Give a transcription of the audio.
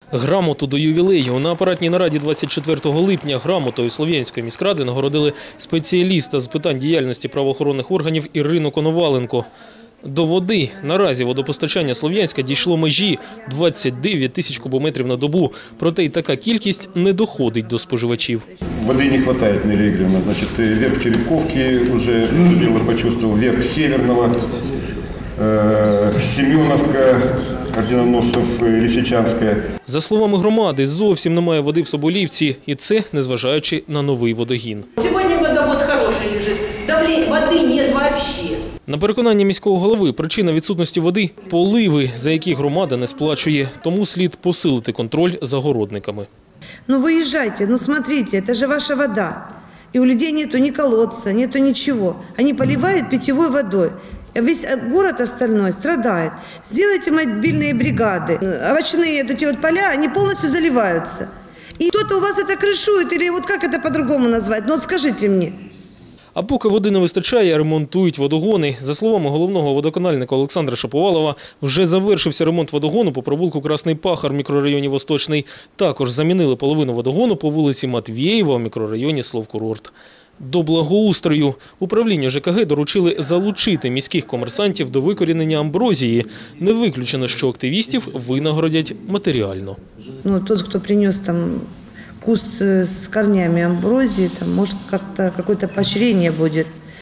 Грамоту до ювілею. На апаратній нараді 24 липня грамотою Слов'янської міськради нагородили спеціаліста з питань діяльності правоохоронних органів Ірину Коноваленко. До води. Наразі водопостачання Слов'янська дійшло межі 29 тисяч кубометрів на добу. Проте й така кількість не доходить до споживачів. Воды не хватает, Нелли Игоревна. Значит, верх Черепковки уже дело почувствовал, верх Северного, Семеновка, Орденоносов, Лисичанская. За словами громади, зовсім немає води в Соболівці. І це незважаючи на новий водогін. Сьогодні водовод хороший лежить, води нет вообще. На переконання міського голови, причина відсутності води – поливи, за які громада не сплачує. Тому слід посилити контроль за городниками. Ну выезжайте, ну смотрите, это же ваша вода. И у людей нету ни колодца, нету ничего. Они поливают питьевой водой. Весь город остальной страдает. Сделайте мобильные бригады. Овощные эти вот поля, они полностью заливаются. И кто-то у вас это крышует, или вот как это по-другому назвать? Ну вот скажите мне. А поки води не вистачає, ремонтують водогони. За словами головного водоканальника Олександра Шаповалова, вже завершився ремонт водогону по провулку Красний Пахар в мікрорайоні Восточний. Також замінили половину водогону по вулиці Матвєєва в мікрорайоні Словкурорт. До благоустрою управлінню ЖКГ доручили залучити міських комерсантів до викорінення амброзії. Не виключено, що активістів винагородять матеріально. Ну, тот, кто принес там куст с корнями амброзии, там, может, как-то какое-то поощрение будет.